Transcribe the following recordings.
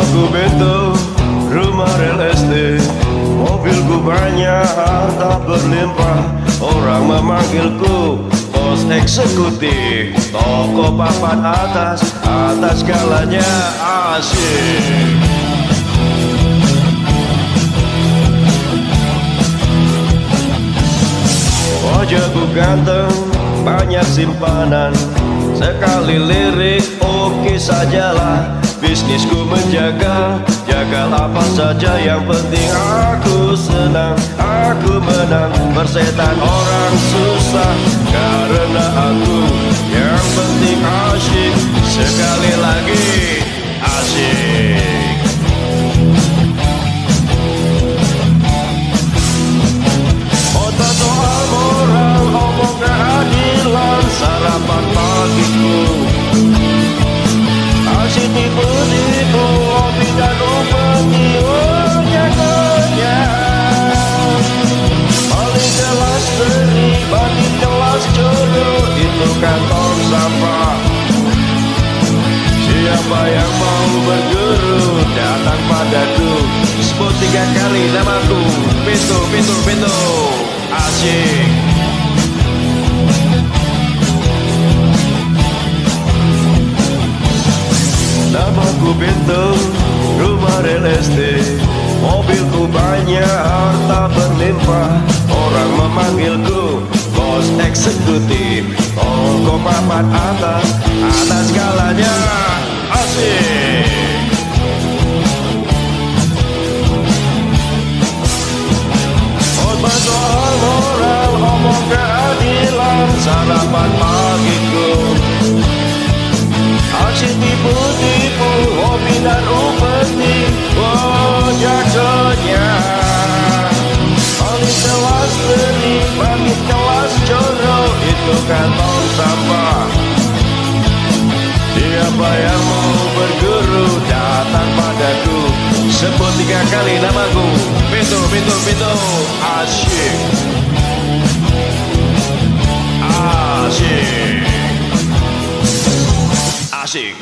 Namaku Bento, rumah real estate. Mobilku banyak, harta berlimpah. Orang memanggilku bos eksekutif. Toko papan atas, atas skalanya asyik. Wajahku ganteng, banyak simpanan. Sekali lirik, oke sajalah. Bisnisku menjaga, jagal apa saja. Yang penting aku senang, aku menang. Persetan orang susah, karena aku yang penting asyik. Sekali lagi, asyik. Otak soal moral, omong keadilan. Sarapan pagiku asyik tipu-tipu, hobi dan upeti. Oh jagonya paling kelas seri, banding kelas jodoh. Itu kantong sampah. Siapa yang mau berguru, datang padaku. Sebut 3 kali namaku, Bento, Bento, Bento. Asyik. Namaku Bento, rumah real estate. Mobilku banyak, harta berlimpah. Orang memanggilku bos eksekutif. Toko papan atas, atas skalanya asyik. Khotbah soal moral, omong keadilan. Sarapan pagiku asyik tipu-tipu, hobi dan upeti. Oh jagonya paling kelas seni, banding kelas jodoh. Itu kantong sampah. Siapa yang mau berguru, datang padaku. Sebut 3 kali namaku, Bento, Bento, Bento. Asyik. Asyik. Asyik.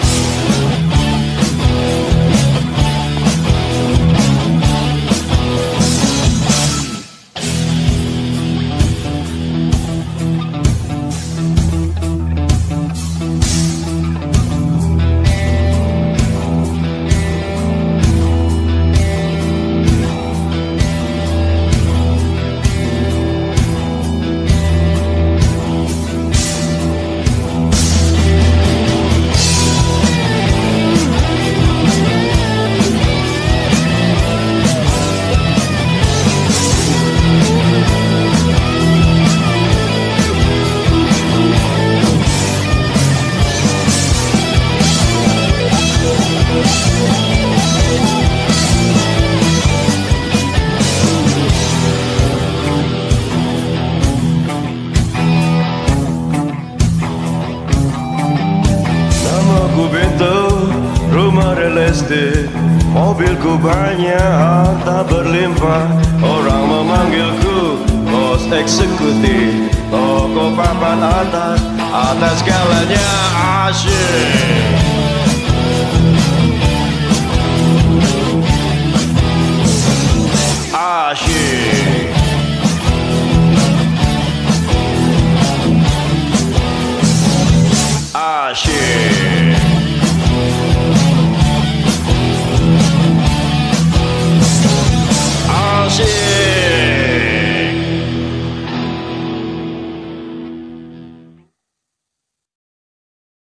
Rumah real estate, mobilku banyak, harta berlimpah. Orang memanggilku bos eksekutif. Toko papan atas, atas skalanya asyik.